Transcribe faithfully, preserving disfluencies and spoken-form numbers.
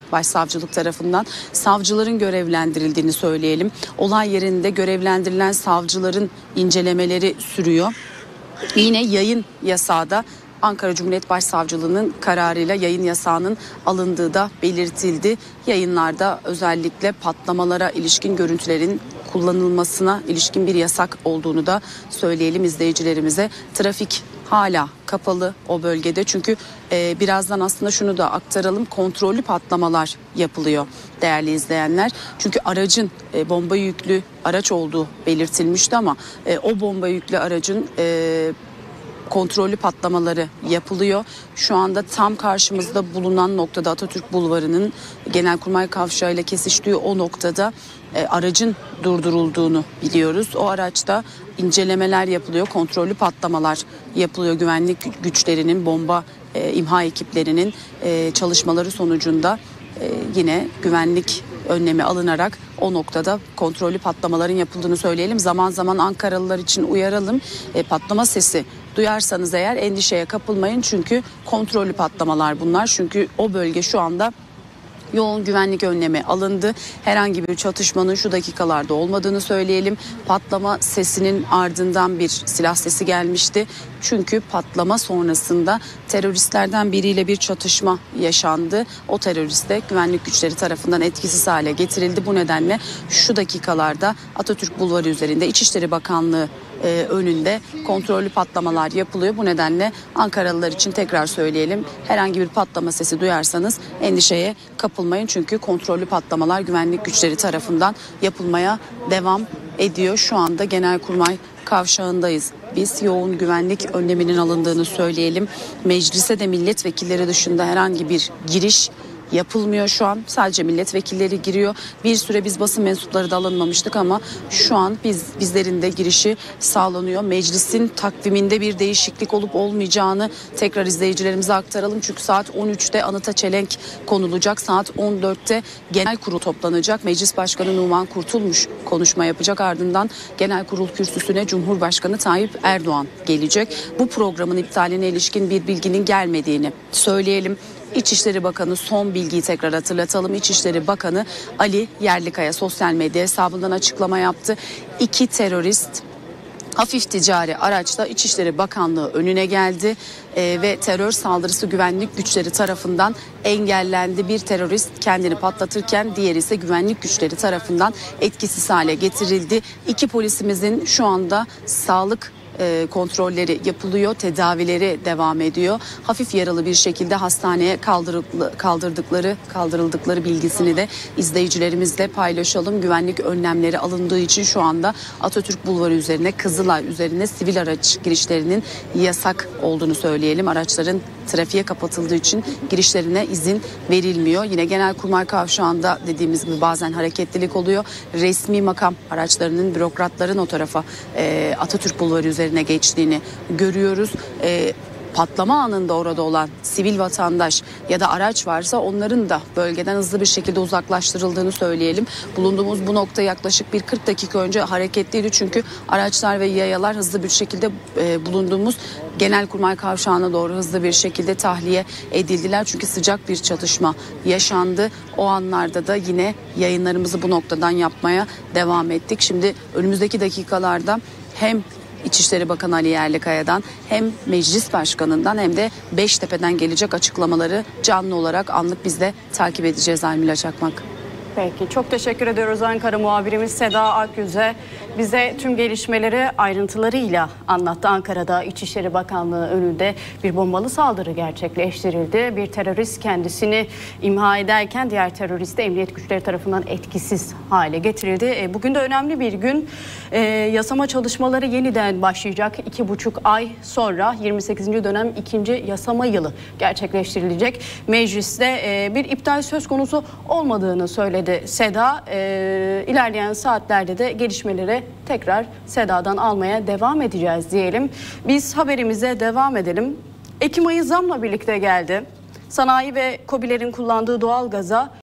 Başsavcılık tarafından savcıların görevlendirildiğini söyleyelim. Olay yerinde görevlendirilen savcıların incelemeleri sürüyor. Yine yayın yasağı da Ankara Cumhuriyet Başsavcılığı'nın kararıyla yayın yasağının alındığı da belirtildi. Yayınlarda özellikle patlamalara ilişkin görüntülerin kullanılmasına ilişkin bir yasak olduğunu da söyleyelim izleyicilerimize. Trafik hala kapalı o bölgede, çünkü e, birazdan aslında şunu da aktaralım, kontrollü patlamalar yapılıyor değerli izleyenler. Çünkü aracın e, bomba yüklü araç olduğu belirtilmişti ama e, o bomba yüklü aracın e, kontrollü patlamaları yapılıyor. Şu anda tam karşımızda bulunan noktada, Atatürk Bulvarı'nın Genelkurmay Kavşağı ile kesiştiği o noktada e, aracın durdurulduğunu biliyoruz. O araçta incelemeler yapılıyor, kontrollü patlamalar yapılıyor. Güvenlik güçlerinin, bomba e, imha ekiplerinin e, çalışmaları sonucunda e, yine güvenlik önlemi alınarak o noktada kontrollü patlamaların yapıldığını söyleyelim. Zaman zaman Ankaralılar için uyaralım. E, patlama sesi duyarsanız eğer endişeye kapılmayın, çünkü kontrollü patlamalar bunlar. Çünkü o bölge şu anda yoğun güvenlik önlemi alındı. Herhangi bir çatışmanın şu dakikalarda olmadığını söyleyelim. Patlama sesinin ardından bir silah sesi gelmişti. Çünkü patlama sonrasında teröristlerden biriyle bir çatışma yaşandı. O terörist de güvenlik güçleri tarafından etkisiz hale getirildi. Bu nedenle şu dakikalarda Atatürk Bulvarı üzerinde İçişleri Bakanlığı e, önünde kontrollü patlamalar yapılıyor. Bu nedenle Ankaralılar için tekrar söyleyelim. Herhangi bir patlama sesi duyarsanız endişeye kapılmayın. Çünkü kontrollü patlamalar güvenlik güçleri tarafından yapılmaya devam ediyor. Şu anda Genelkurmay Kavşağı'ndayız. Biz yoğun güvenlik önleminin alındığını söyleyelim. Meclise de milletvekilleri dışında herhangi bir giriş yapılmıyor şu an. Sadece milletvekilleri giriyor. Bir süre biz basın mensupları da alınmamıştık ama şu an biz bizlerin de girişi sağlanıyor. Meclisin takviminde bir değişiklik olup olmayacağını tekrar izleyicilerimize aktaralım. Çünkü saat on üçte anıta çelenk konulacak. Saat on dörtte genel kurul toplanacak. Meclis Başkanı Numan Kurtulmuş konuşma yapacak. Ardından genel kurul kürsüsüne Cumhurbaşkanı Tayyip Erdoğan gelecek. Bu programın iptaline ilişkin bir bilginin gelmediğini söyleyelim. İçişleri Bakanı, son bilgiyi tekrar hatırlatalım. İçişleri Bakanı Ali Yerlikaya sosyal medya hesabından açıklama yaptı. İki terörist hafif ticari araçla İçişleri Bakanlığı önüne geldi ee, ve terör saldırısı güvenlik güçleri tarafından engellendi. Bir terörist kendini patlatırken diğeri ise güvenlik güçleri tarafından etkisiz hale getirildi. İki polisimizin şu anda sağlık E, kontrolleri yapılıyor, tedavileri devam ediyor. Hafif yaralı bir şekilde hastaneye kaldırıldıkları kaldırıldıkları bilgisini de izleyicilerimizle paylaşalım. Güvenlik önlemleri alındığı için şu anda Atatürk Bulvarı üzerine, Kızılay üzerine sivil araç girişlerinin yasak olduğunu söyleyelim. Araçların trafiğe kapatıldığı için girişlerine izin verilmiyor. Yine Genelkurmay Kavşağı'nda dediğimiz gibi bazen hareketlilik oluyor. Resmi makam araçlarının, bürokratların o tarafa e, Atatürk Bulvarı üzerine geçtiğini görüyoruz. E, patlama anında orada olan sivil vatandaş ya da araç varsa onların da bölgeden hızlı bir şekilde uzaklaştırıldığını söyleyelim. Bulunduğumuz bu nokta yaklaşık bir kırk dakika önce hareketliydi, çünkü araçlar ve yayalar hızlı bir şekilde e, bulunduğumuz Genelkurmay Kavşağı'na doğru hızlı bir şekilde tahliye edildiler. Çünkü sıcak bir çatışma yaşandı. O anlarda da yine yayınlarımızı bu noktadan yapmaya devam ettik. Şimdi önümüzdeki dakikalarda hem İçişleri Bakanı Ali Yerlikaya'dan hem Meclis Başkanı'ndan hem de Beştepe'den gelecek açıklamaları canlı olarak anlık biz de takip edeceğiz Almila Çakmak. Peki, çok teşekkür ediyoruz Ankara muhabirimiz Seda Akgüz'e. Bize tüm gelişmeleri ayrıntılarıyla anlattı. Ankara'da İçişleri Bakanlığı önünde bir bombalı saldırı gerçekleştirildi. Bir terörist kendisini imha ederken diğer terörist de emniyet güçleri tarafından etkisiz hale getirildi. Bugün de önemli bir gün. E, yasama çalışmaları yeniden başlayacak. İki buçuk ay sonra yirmi sekizinci dönem ikinci yasama yılı gerçekleştirilecek. Mecliste e, bir iptal söz konusu olmadığını söyledi Seda. E, ilerleyen saatlerde de gelişmeleri tekrar Seda'dan almaya devam edeceğiz diyelim. Biz haberimize devam edelim. Ekim ayı zamla birlikte geldi. Sanayi ve KOBİ'lerin kullandığı doğalgaza